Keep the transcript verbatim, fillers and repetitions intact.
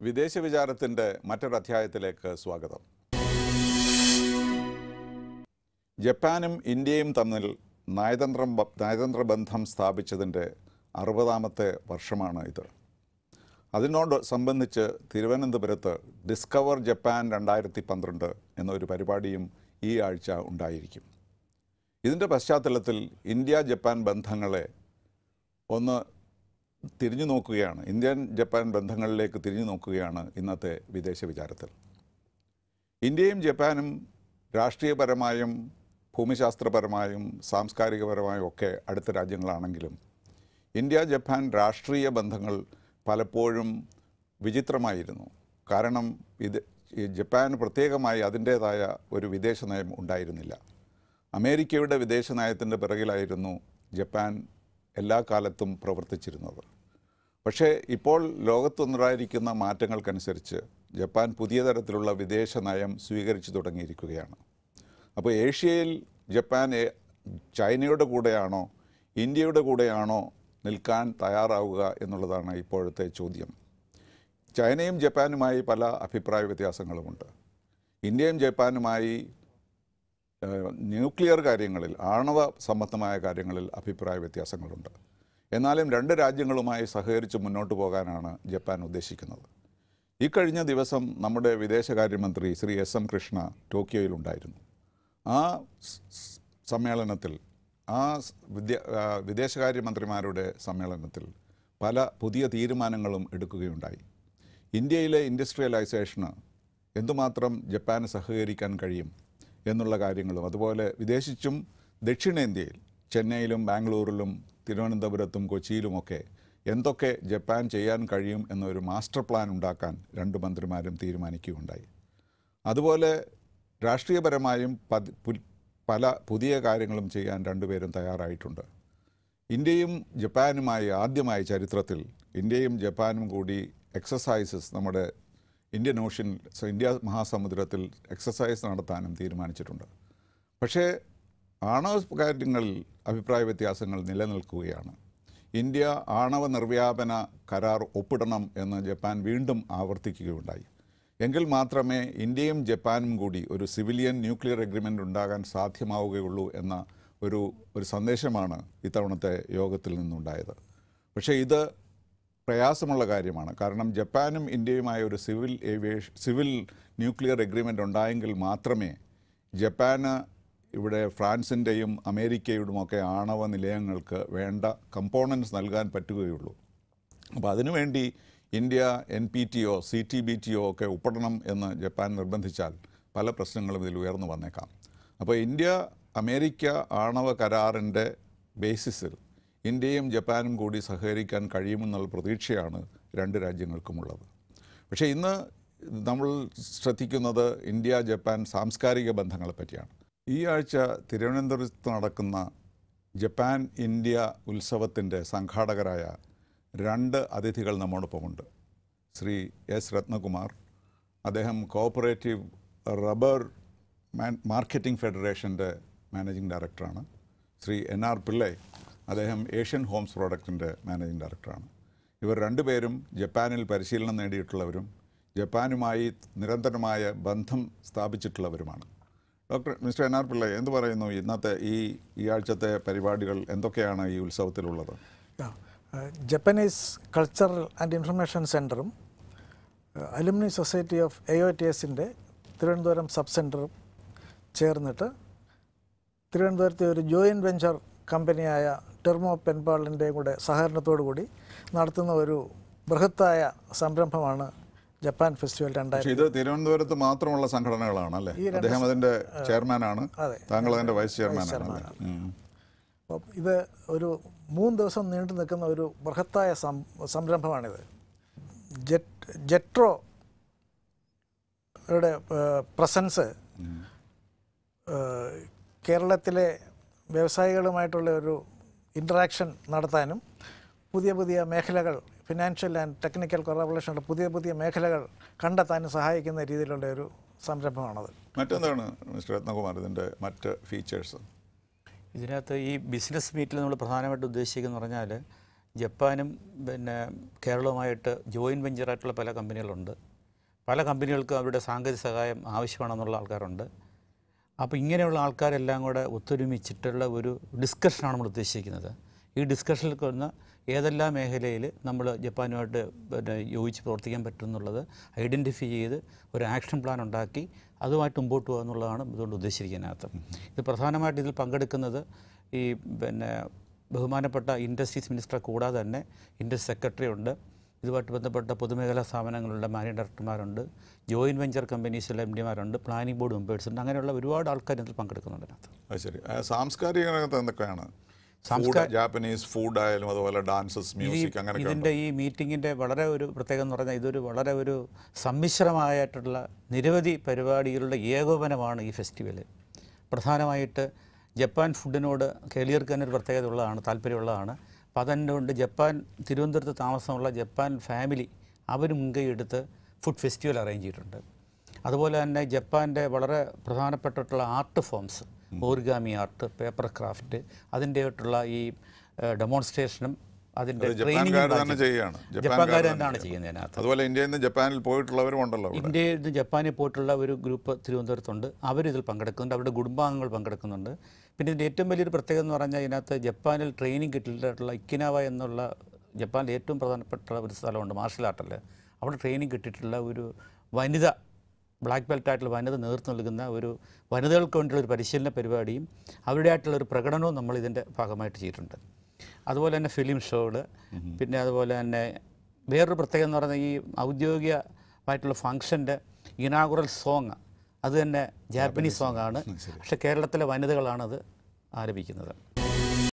വിദേശ വിചാരത്തിൻ്റെ മറ്റൊരധ്യായത്തിലേക്ക് സ്വാഗതം. ജപ്പാനും ഇന്ത്യയും തമ്മിൽ നയതന്ത്രം നയതന്ത്ര ബന്ധം സ്ഥാപിച്ചതിൻ്റെ അറുപതാമത്തെ വർഷമാണ് ഇത്. അതിനോട് സംബന്ധിച്ച് തിരുവനന്തപുരത്ത് ഡിസ്കവർ ജപ്പാൻ രണ്ടായിരത്തി പന്ത്രണ്ട് എന്നൊരു പരിപാടിയും ഈ ആഴ്ച ഉണ്ടായിരിക്കും. ഇതിൻ്റെ പശ്ചാത്തലത്തിൽ ഇന്ത്യ ജപ്പാൻ ബന്ധങ്ങളെ ഒന്ന് തിരിഞ്ഞു നോക്കുകയാണ് ഇന്ത്യൻ ജപ്പാൻ ബന്ധങ്ങളിലേക്ക് തിരിഞ്ഞു നോക്കുകയാണ് ഇന്നത്തെ വിദേശ വിചാരത്തിൽ. ഇന്ത്യയും ജപ്പാനും രാഷ്ട്രീയപരമായും ഭൂമിശാസ്ത്രപരമായും സാംസ്കാരികപരമായും ഒക്കെ അടുത്ത രാജ്യങ്ങളാണെങ്കിലും ഇന്ത്യ ജപ്പാൻ രാഷ്ട്രീയ ബന്ധങ്ങൾ പലപ്പോഴും വിചിത്രമായിരുന്നു. കാരണം ഇത് ജപ്പാന് പ്രത്യേകമായി അതിൻ്റേതായ ഒരു വിദേശ നയം ഉണ്ടായിരുന്നില്ല. അമേരിക്കയുടെ വിദേശ നയത്തിൻ്റെ പിറകിലായിരുന്നു ജപ്പാൻ എല്ലാ കാലത്തും പ്രവർത്തിച്ചിരുന്നത്. പക്ഷേ ഇപ്പോൾ ലോകത്തുണ്ടായിരിക്കുന്ന മാറ്റങ്ങൾക്കനുസരിച്ച് ജപ്പാൻ പുതിയ തരത്തിലുള്ള വിദേശ നയം സ്വീകരിച്ചു തുടങ്ങിയിരിക്കുകയാണ്. അപ്പോൾ ഏഷ്യയിൽ ജപ്പാൻ ചൈനയുടെ കൂടെയാണോ ഇന്ത്യയുടെ കൂടെയാണോ നിൽക്കാൻ തയ്യാറാവുക എന്നുള്ളതാണ് ഇപ്പോഴത്തെ ചോദ്യം. ചൈനയും ജപ്പാനുമായി പല അഭിപ്രായ വ്യത്യാസങ്ങളുമുണ്ട്. ഇന്ത്യയും ജപ്പാനുമായി ന്യൂക്ലിയർ കാര്യങ്ങളിൽ, ആണവ സംബന്ധമായ കാര്യങ്ങളിൽ അഭിപ്രായ വ്യത്യാസങ്ങളുണ്ട്. എന്നാലും രണ്ട് രാജ്യങ്ങളുമായി സഹകരിച്ച് മുന്നോട്ട് പോകാനാണ് ജപ്പാൻ ഉദ്ദേശിക്കുന്നത്. ഇക്കഴിഞ്ഞ ദിവസം നമ്മുടെ വിദേശകാര്യമന്ത്രി ശ്രീ എസ് എം കൃഷ്ണ ടോക്കിയോയിലുണ്ടായിരുന്നു. ആ സമ്മേളനത്തിൽ ആ വിദ്യ വിദേശകാര്യമന്ത്രിമാരുടെ സമ്മേളനത്തിൽ പല പുതിയ തീരുമാനങ്ങളും എടുക്കുകയുണ്ടായി. ഇന്ത്യയിലെ ഇൻഡസ്ട്രിയലൈസേഷന് എന്തുമാത്രം ജപ്പാന് സഹകരിക്കാൻ കഴിയും എന്നുള്ള കാര്യങ്ങളും, അതുപോലെ വിദേശിച്ചും ദക്ഷിണേന്ത്യയിൽ ചെന്നൈയിലും ബാംഗ്ലൂരിലും തിരുവനന്തപുരത്തും കൊച്ചിയിലുമൊക്കെ എന്തൊക്കെ ജപ്പാൻ ചെയ്യാൻ കഴിയും എന്നൊരു മാസ്റ്റർ പ്ലാൻ ഉണ്ടാക്കാൻ രണ്ട് മന്ത്രിമാരും തീരുമാനിക്കുകയുണ്ടായി. അതുപോലെ രാഷ്ട്രീയപരമായും പല പുതിയ കാര്യങ്ങളും ചെയ്യാൻ രണ്ടുപേരും തയ്യാറായിട്ടുണ്ട്. ഇന്ത്യയും ജപ്പാനുമായി ആദ്യമായി ചരിത്രത്തിൽ ഇന്ത്യയും ജപ്പാനും കൂടി എക്സസൈസസ് നമ്മുടെ ഇന്ത്യൻ ഓഷ്യൻ ഇന്ത്യ മഹാസമുദ്രത്തിൽ എക്സസൈസ് നടത്താനും തീരുമാനിച്ചിട്ടുണ്ട്. പക്ഷേ ആണവ കാര്യങ്ങളിൽ അഭിപ്രായ വ്യത്യാസങ്ങൾ നിലനിൽക്കുകയാണ്. ഇന്ത്യ ആണവ നിർവ്യാപന കരാർ ഒപ്പിടണം എന്ന് ജപ്പാൻ വീണ്ടും ആവർത്തിക്കുകയുണ്ടായി. എങ്കിൽ മാത്രമേ ഇന്ത്യയും ജപ്പാനും കൂടി ഒരു സിവിലിയൻ ന്യൂക്ലിയർ എഗ്രിമെൻ്റ് ഉണ്ടാകാൻ സാധ്യമാവുകയുള്ളൂ എന്ന ഒരു ഒരു സന്ദേശമാണ് ഇത്തവണത്തെ യോഗത്തിൽ നിന്നുണ്ടായത്. പക്ഷേ ഇത് പ്രയാസമുള്ള കാര്യമാണ്. കാരണം ജപ്പാനും ഇന്ത്യയുമായ ഒരു civil aviation civil nuclear agreement ഉണ്ടായെങ്കിൽ മാത്രമേ ജപ്പാന് ഇവിടെ ഫ്രാൻസിൻ്റെയും അമേരിക്കയുടെയുമൊക്കെ ആണവ നിലയങ്ങൾക്ക് വേണ്ട കമ്പോണൻസ് നൽകാൻ പറ്റുകയുള്ളൂ. അപ്പോൾ അതിനുവേണ്ടി ഇന്ത്യ എൻ പി ടി ഒ സി ടി ബി ടി ഒ ഒക്കെ ഒപ്പിടണം എന്ന് ജപ്പാൻ നിർബന്ധിച്ചാൽ പല പ്രശ്നങ്ങളും ഇതിൽ ഉയർന്നു വന്നേക്കാം. അപ്പോൾ ഇന്ത്യ അമേരിക്ക ആണവ കരാറിൻ്റെ ബേസിസിൽ ഇന്ത്യയും ജപ്പാനും കൂടി സഹകരിക്കാൻ കഴിയുമെന്നുള്ള പ്രതീക്ഷയാണ് രണ്ട് രാജ്യങ്ങൾക്കുമുള്ളത്. പക്ഷേ ഇന്ന് നമ്മൾ ശ്രദ്ധിക്കുന്നത് ഇന്ത്യ ജപ്പാൻ സാംസ്കാരിക ബന്ധങ്ങളെ പറ്റിയാണ്. ഈ ആഴ്ച തിരുവനന്തപുരത്ത് നടക്കുന്ന ജപ്പാൻ ഇന്ത്യ ഉത്സവത്തിൻ്റെ സംഘാടകരായ രണ്ട് അതിഥികൾ നമ്മോടൊപ്പമുണ്ട്. ശ്രീ എസ് രത്നകുമാർ, അദ്ദേഹം കോഓപ്പറേറ്റീവ് റബ്ബർ മാർക്കറ്റിംഗ് ഫെഡറേഷൻ്റെ മാനേജിംഗ് ഡയറക്ടറാണ്. ശ്രീ എൻ ആർ പിള്ളൈ, അദ്ദേഹം ഏഷ്യൻ ഹോംസ് പ്രോഡക്റ്റിൻ്റെ മാനേജിംഗ് ഡയറക്ടറാണ്. ഇവർ രണ്ടുപേരും ജപ്പാനിൽ പരിശീലനം നേടിയിട്ടുള്ളവരും ജപ്പാനുമായി നിരന്തരമായ ബന്ധം സ്ഥാപിച്ചിട്ടുള്ളവരുമാണ്. Doctor mister N R Pillai, എന്ത് പറയുന്നു? ഇന്നത്തെ ഈ ഈ ആഴ്ചത്തെ പരിപാടികൾ എന്തൊക്കെയാണ് ഈ ഉത്സവത്തിലുള്ളത്? ജപ്പനീസ് കൾച്ചറൽ ആൻഡ് ഇൻഫർമേഷൻ സെൻറ്ററും alumni society of A O T എസിൻ്റെ തിരുവനന്തപുരം സബ് സെൻറ്ററും ചേർന്നിട്ട് തിരുവനന്തപുരത്തെ ഒരു ജോയിൻറ്റ് വെഞ്ചർ കമ്പനിയായ ടെർമോ പെൻപാളിൻ്റെയും കൂടെ സഹകരണത്തോടു കൂടി നടത്തുന്ന ഒരു ബൃഹത്തായ സംരംഭമാണ് ജപ്പാൻ ഫെസ്റ്റിവൽ രണ്ടായിരം. ഇത് തിരുവനന്തപുരത്ത് മാത്രമുള്ള സംഘടനകളാണ് അല്ലേ? അദ്ദേഹം അതിൻ്റെ ചെയർമാനാണ്, താങ്കൾ അതിൻ്റെ വൈസ് ചെയർമാനാണ്. അപ്പം ഇത് ഒരു മൂന്ന് ദിവസം നീണ്ടു നിൽക്കുന്ന ഒരു ബൃഹത്തായ സംരംഭമാണിത്. ജെറ്റ് ജെട്രോയുടെ പ്രസൻസ് കേരളത്തിലെ വ്യവസായികളുമായിട്ടുള്ള ഒരു ഇൻറ്ററാക്ഷൻ നടത്താനും പുതിയ പുതിയ മേഖലകൾ, ഫിനാൻഷ്യൽ ആൻഡ് ടെക്നിക്കൽ കൊളാബറേഷനുള്ള പുതിയ പുതിയ മേഖലകൾ കണ്ടെത്താനും സഹായിക്കുന്ന രീതിയിലുള്ള ഒരു സംരംഭമാണത്. മറ്റെന്താണ് മിസ്റ്റർ രത്നകുമാർ ഇതിൻ്റെ മറ്റ് ഫീച്ചേഴ്സ്? ഇതിനകത്ത് ഈ ബിസിനസ് മീറ്റിൽ നമ്മൾ പ്രധാനമായിട്ട് ഉദ്ദേശിക്കുന്നത് പറഞ്ഞാൽ ജപ്പാനും പിന്നെ കേരളവുമായിട്ട് ജോയിൻറ്റ് വെഞ്ചറായിട്ടുള്ള പല കമ്പനികളുണ്ട്. പല കമ്പനികൾക്കും അവരുടെ സാങ്കേതിക സഹായം ആവശ്യമാണെന്നുള്ള ആൾക്കാരുണ്ട്. അപ്പോൾ ഇങ്ങനെയുള്ള ആൾക്കാരെല്ലാം കൂടെ ഒത്തൊരുമിച്ചിട്ടുള്ള ഒരു ഡിസ്കഷനാണ് നമ്മൾ ഉദ്ദേശിക്കുന്നത്. ഈ ഡിസ്കഷനിൽ വന്ന് ഏതെല്ലാം മേഖലയിൽ നമ്മൾ ജപ്പാനുമായിട്ട് പിന്നെ യോജിച്ച് പ്രവർത്തിക്കാൻ പറ്റും എന്നുള്ളത് ഐഡൻറ്റിഫൈ ചെയ്ത് ഒരു ആക്ഷൻ പ്ലാൻ ഉണ്ടാക്കി അതുമായിട്ട് മുമ്പോട്ട് പോകുക എന്നുള്ളതാണ് ഇതുകൊണ്ട് ഉദ്ദേശിച്ചിരിക്കുന്നതിനകത്ത്. ഇത് പ്രധാനമായിട്ട് ഇതിൽ പങ്കെടുക്കുന്നത് ഈ പിന്നെ ബഹുമാനപ്പെട്ട ഇൻഡസ്ട്രീസ് മിനിസ്റ്ററെ കൂടാതെ തന്നെ ഇൻഡസ്ട്രി സെക്രട്ടറി ഉണ്ട്, ഇതുമായിട്ട് ബന്ധപ്പെട്ട പൊതുമേഖലാ സ്ഥാപനങ്ങളുടെ മാനേജിംഗ് ഡയറക്ടർമാരുണ്ട്, ജോയിൻറ്റ് വെഞ്ചർ കമ്പനീസിലെ എം ഡിമാരുണ്ട്, പ്ലാനിംഗ് ബോർഡ് മെമ്പേഴ്സ് ഉണ്ട്. അങ്ങനെയുള്ള ഒരുപാട് ആൾക്കാർ ഇതിൽ പങ്കെടുക്കുന്നുണ്ട് അതിനകത്ത്. അത് ശരി. സാംസ്കാരിക രംഗത്ത് എന്തൊക്കെയാണ്? ജാപ്പനീസ് ഫുഡ് ആയാലും അതുപോലെ ഡാൻസസ്, മ്യൂസിക്, അങ്ങനെ ഇതിൻ്റെ ഈ മീറ്റിങ്ങിൻ്റെ വളരെ ഒരു പ്രത്യേകത എന്ന് പറഞ്ഞാൽ ഇതൊരു വളരെ ഒരു സമ്മിശ്രമായിട്ടുള്ള നിരവധി പരിപാടികളുടെ ഏകോപനമാണ് ഈ ഫെസ്റ്റിവൽ. പ്രധാനമായിട്ട് ജപ്പാൻ ഫുഡിനോട് കേളിയർക്ക് തന്നെ ഒരു പ്രത്യേകത ഉള്ളതാണ്, താല്പര്യമുള്ളതാണ്. അപ്പം അതുകൊണ്ട് ജപ്പാൻ തിരുവനന്തപുരത്ത് താമസമുള്ള ജപ്പാൻ ഫാമിലി അവർ മുൻകൈ എടുത്ത് ഫുഡ് ഫെസ്റ്റിവൽ അറേഞ്ച് ചെയ്തിട്ടുണ്ട്. അതുപോലെ തന്നെ ജപ്പാൻ്റെ വളരെ പ്രധാനപ്പെട്ടിട്ടുള്ള art forms, origami art, paper craft, അതിൻ്റെയായിട്ടുള്ള ഈ ഡെമോൺസ്ട്രേഷനും അതിൻ്റെ ട്രെയിനിങ് ജപ്പാൻകാർ തന്നെയാണ് ചെയ്യുന്നതിനകത്ത്. അതുപോലെ ഇന്ത്യയിൽ നിന്ന് ജപ്പാനിൽ പോയിട്ടുള്ളവരും ഉണ്ടല്ലോ. ഇന്ത്യയിൽ നിന്ന് ജപ്പാനിൽ പോയിട്ടുള്ള ഒരു ഗ്രൂപ്പ് തിരുവനന്തപുരത്തുണ്ട്, അവരിതിൽ പങ്കെടുക്കുന്നുണ്ട്, അവരുടെ കുടുംബാംഗങ്ങൾ പങ്കെടുക്കുന്നുണ്ട്. പിന്നെ ഇതിൻ്റെ ഏറ്റവും വലിയൊരു പ്രത്യേകത എന്ന് പറഞ്ഞാൽ ഇതിനകത്ത് ജപ്പാനിൽ ട്രെയിനിങ് കിട്ടിയിട്ടുള്ള ഇക്കിനാവ എന്നുള്ള ജപ്പാനിലെ ഏറ്റവും പ്രധാനപ്പെട്ട ഒരു സ്ഥലമുണ്ട് മാർഷൽ ആർട്ടിൽ. അവിടെ ട്രെയിനിങ് കിട്ടിയിട്ടുള്ള ഒരു വനിത, ബ്ലാക്ക് ബെൽറ്റ് ആയിട്ടുള്ള വനിത നേതൃത്വം നൽകുന്ന ഒരു വനിതകൾക്ക് വേണ്ടിയുള്ള ഒരു പരിശീലന പരിപാടിയും അവരുടെ ആയിട്ടുള്ള ഒരു പ്രകടനവും നമ്മൾ ഇതിൻ്റെ ഭാഗമായിട്ട് ചെയ്തിട്ടുണ്ട്. അതുപോലെ തന്നെ ഫിലിം ഷോകൾ, പിന്നെ അതുപോലെ തന്നെ വേറൊരു പ്രത്യേകത എന്ന് പറയുന്നത് ഈ ഔദ്യോഗികമായിട്ടുള്ള ഫങ്ഷൻ്റെ ഇനാഗുറൽ സോങ് അത് തന്നെ ജാപ്പനീസ് സോങ്ങാണ്. പക്ഷേ കേരളത്തിലെ വനിതകളാണത് ആലപിക്കുന്നത്.